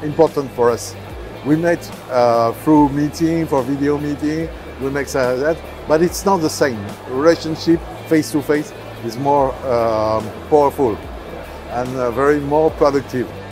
important for us. We met through meeting, for video meeting, we make that, but it's not the same. Relationship face-to-face is more powerful and very more productive.